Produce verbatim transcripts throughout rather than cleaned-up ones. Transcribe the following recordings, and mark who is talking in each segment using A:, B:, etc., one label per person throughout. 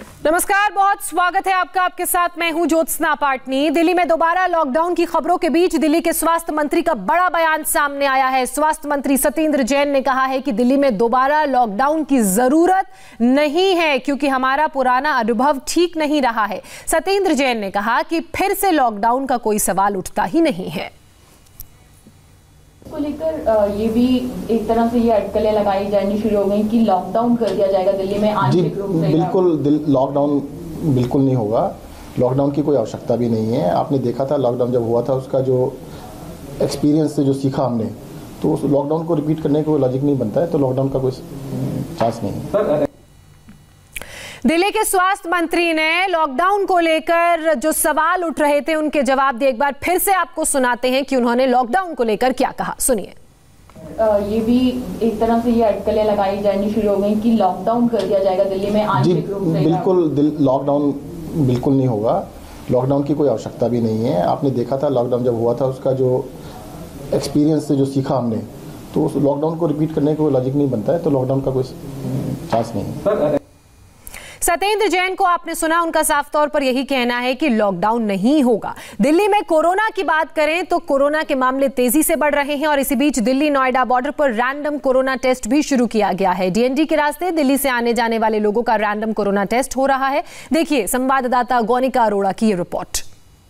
A: नमस्कार, बहुत स्वागत है आपका। आपके साथ मैं हूं ज्योत्सना पाटनी। दिल्ली में दोबारा लॉकडाउन की खबरों के बीच दिल्ली के स्वास्थ्य मंत्री का बड़ा बयान सामने आया है। स्वास्थ्य मंत्री सत्येंद्र जैन ने कहा है कि दिल्ली में दोबारा लॉकडाउन की जरूरत नहीं है क्योंकि हमारा पुराना अनुभव ठीक नहीं रहा है। सत्येंद्र जैन ने कहा कि फिर से लॉकडाउन का कोई सवाल उठता ही नहीं है।
B: को लेकर ये भी एक तरह से ये अटकलें लगाई जानी शुरू हो गई कि लॉकडाउन कर दिया जाएगा दिल्ली में आंशिक रूप से।
C: बिल्कुल लॉकडाउन बिल्कुल नहीं होगा। लॉकडाउन की कोई आवश्यकता भी नहीं है। आपने देखा था लॉकडाउन जब हुआ था उसका जो एक्सपीरियंस से जो सीखा हमने, तो उस लॉकडाउन को रिपीट करने का कोई लॉजिक नहीं बनता है। तो लॉकडाउन का कोई चांस नहीं है।
A: दिल्ली के स्वास्थ्य मंत्री ने लॉकडाउन को लेकर जो सवाल उठ रहे थे उनके जवाब दिए। एक बार फिर से आपको सुनाते हैं कि उन्होंने लॉकडाउन को लेकर क्या कहा, सुनिए।
B: ये भी एक तरह से ये अटकलें लगाई जानी शुरू हो गई कि लॉकडाउन कर दिया जाएगा दिल्ली में आंशिक रूप से।
C: बिल्कुल लॉकडाउन बिल्कुल नहीं होगा। लॉकडाउन की कोई आवश्यकता भी नहीं है। आपने देखा था लॉकडाउन जब हुआ था उसका जो एक्सपीरियंस से जो सीखा हमने, तो उस लॉकडाउन को रिपीट करने का कोई लॉजिक नहीं बनता है। तो लॉकडाउन का कोई चांस नहीं है।
A: सत्येंद्र जैन को आपने सुना, उनका साफ तौर पर यही कहना है कि लॉकडाउन नहीं होगा। दिल्ली में कोरोना की बात करें तो कोरोना के मामले तेजी से बढ़ रहे हैं और इसी बीच दिल्ली नोएडा बॉर्डर पर रैंडम कोरोना टेस्ट भी शुरू किया गया है। डीएनडी के रास्ते दिल्ली से आने जाने वाले लोगों का रैंडम कोरोना टेस्ट हो रहा है। देखिए संवाददाता गौनिका अरोड़ा की ये रिपोर्ट।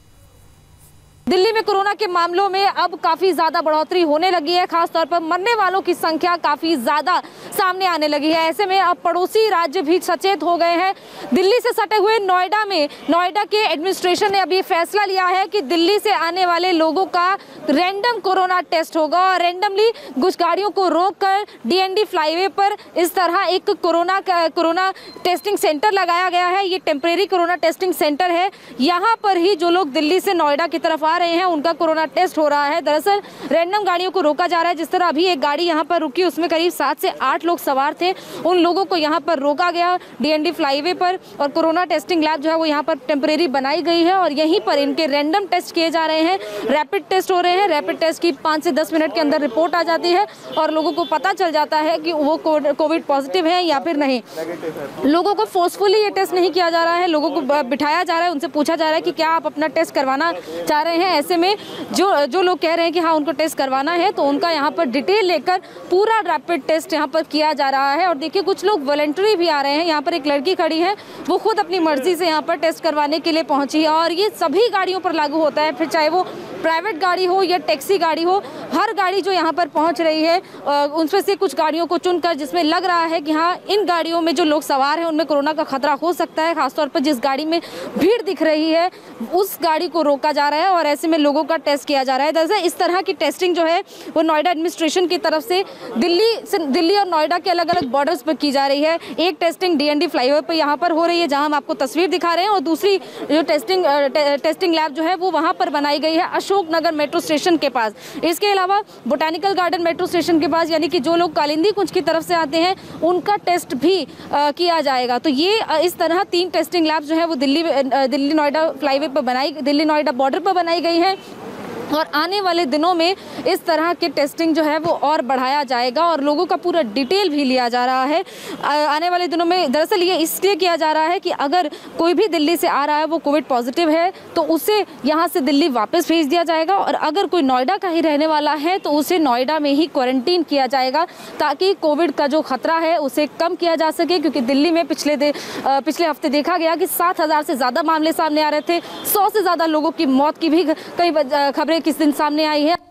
D: दिल्ली में कोरोना के मामलों में अब काफी ज्यादा बढ़ोतरी होने लगी है। खासतौर पर मरने वालों की संख्या काफी ज्यादा सामने आने लगी है। ऐसे में अब पड़ोसी राज्य भी सचेत हो गए हैं। दिल्ली से सटे हुए नोएडा में नोएडा के एडमिनिस्ट्रेशन ने अभी फैसला लिया है कि दिल्ली से आने वाले लोगों का रैंडम कोरोना टेस्ट होगा और रैंडमली कुछ गाड़ियों को रोककर डीएनडी फ्लाईवे पर इस तरह एक कोरोना कोरोना टेस्टिंग सेंटर लगाया गया है। ये टेम्परेरी कोरोना टेस्टिंग सेंटर है। यहाँ पर ही जो लोग दिल्ली से नोएडा की तरफ रहे हैं उनका कोरोना टेस्ट हो रहा है। दरअसल रैंडम गाड़ियों को रोका जा रहा है। जिस तरह अभी एक गाड़ी यहां पर रुकी, उसमें करीब सात से आठ लोग सवार थे। उन लोगों को यहां पर रोका गया डीएनडी फ्लाईवे पर और कोरोना टेस्टिंग लैब जो है वो यहां पर टेम्परेरी बनाई गई है और यहीं पर इनके रैंडम टेस्ट किए जा रहे हैं। रैपिड टेस्ट हो रहे हैं। रैपिड टेस्ट की पाँच से दस मिनट के अंदर रिपोर्ट आ जाती है और लोगों को पता चल जाता है कि वो कोविड पॉजिटिव है या फिर नहीं। लोगों को फोर्सफुली ये टेस्ट नहीं किया जा रहा है। लोगों को बिठाया जा रहा है, उनसे पूछा जा रहा है कि क्या आप अपना टेस्ट करवाना चाह रहे हैं। ऐसे में जो जो लोग कह रहे हैं कि हाँ उनको टेस्ट करवाना है तो उनका यहाँ पर डिटेल लेकर पूरा रैपिड टेस्ट यहाँ पर किया जा रहा है। और देखिए कुछ लोग वॉलंटरी भी आ रहे हैं। यहाँ पर एक लड़की खड़ी है, वो खुद अपनी मर्जी से यहाँ पर टेस्ट करवाने के लिए पहुंची है और ये सभी गाड़ियों पर लागू होता है, फिर चाहे वो प्राइवेट गाड़ी हो या टैक्सी गाड़ी हो। हर गाड़ी जो यहाँ पर पहुँच रही है उनमें से कुछ गाड़ियों को चुनकर जिसमें लग रहा है कि हाँ इन गाड़ियों में जो लोग सवार हैं उनमें कोरोना का खतरा हो सकता है। खासतौर पर जिस गाड़ी में भीड़ दिख रही है उस गाड़ी को रोका जा रहा है और ऐसे में लोगों का टेस्ट किया जा रहा है। दरअसल इस तरह की टेस्टिंग जो है वो नोएडा एडमिनिस्ट्रेशन की तरफ से दिल्ली से दिल्ली और नोएडा के अलग अलग बॉर्डर्स पर की जा रही है। एक टेस्टिंग डीएनडी फ्लाईओवर पर यहाँ पर हो रही है जहाँ हम आपको तस्वीर दिखा रहे हैं और दूसरी जो टेस्टिंग टे, टेस्टिंग लैब जो है वो वहाँ पर बनाई गई है अशोक नगर मेट्रो स्टेशन के पास। इसके अलावा बोटानिकल गार्डन मेट्रो स्टेशन के पास, यानी कि जो लोग कालिंदी कुंज की तरफ से आते हैं उनका टेस्ट भी आ, किया जाएगा। तो ये आ, इस तरह तीन टेस्टिंग लैब जो है वो दिल्ली दिल्ली नोएडा फ्लाईवे पर बनाई दिल्ली नोएडा बॉर्डर पर बनाई गई है और आने वाले दिनों में इस तरह के टेस्टिंग जो है वो और बढ़ाया जाएगा और लोगों का पूरा डिटेल भी लिया जा रहा है। आने वाले दिनों में दरअसल ये इसलिए किया जा रहा है कि अगर कोई भी दिल्ली से आ रहा है वो कोविड पॉजिटिव है तो उसे यहाँ से दिल्ली वापस भेज दिया जाएगा और अगर कोई नोएडा का ही रहने वाला है तो उसे नोएडा में ही क्वारंटीन किया जाएगा ताकि कोविड का जो खतरा है उसे कम किया जा सके। क्योंकि दिल्ली में पिछले दे, पिछले हफ्ते देखा गया कि सात हज़ार से ज़्यादा मामले सामने आ रहे थे। सौ से ज़्यादा लोगों की मौत की भी कई खबरें किस दिन सामने आई है।